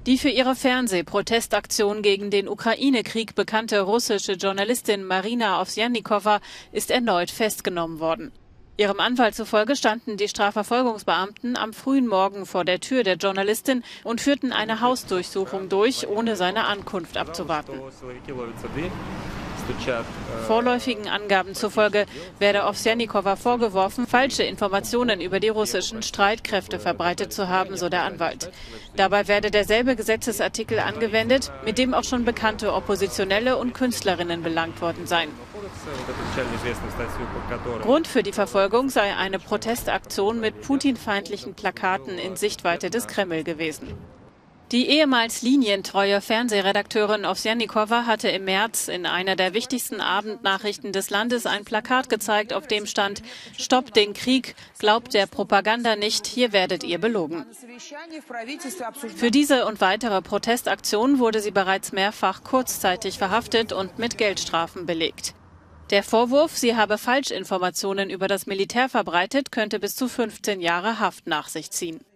Die für ihre Fernsehprotestaktion gegen den Ukraine-Krieg bekannte russische Journalistin Marina Owsjannikowa ist erneut festgenommen worden. Ihrem Anwalt zufolge standen die Strafverfolgungsbeamten am frühen Morgen vor der Tür der Journalistin und führten eine Hausdurchsuchung durch, ohne seine Ankunft abzuwarten. Vorläufigen Angaben zufolge werde Owsjannikowa vorgeworfen, falsche Informationen über die russischen Streitkräfte verbreitet zu haben, so der Anwalt. Dabei werde derselbe Gesetzesartikel angewendet, mit dem auch schon bekannte Oppositionelle und Künstlerinnen belangt worden seien. Grund für die Verfolgung sei eine Protestaktion mit putinfeindlichen Plakaten in Sichtweite des Kreml gewesen. Die ehemals linientreue Fernsehredakteurin Owsjannikowa hatte im März in einer der wichtigsten Abendnachrichten des Landes ein Plakat gezeigt, auf dem stand: Stoppt den Krieg, glaubt der Propaganda nicht, hier werdet ihr belogen. Für diese und weitere Protestaktionen wurde sie bereits mehrfach kurzzeitig verhaftet und mit Geldstrafen belegt. Der Vorwurf, sie habe Falschinformationen über das Militär verbreitet, könnte bis zu 15 Jahre Haft nach sich ziehen.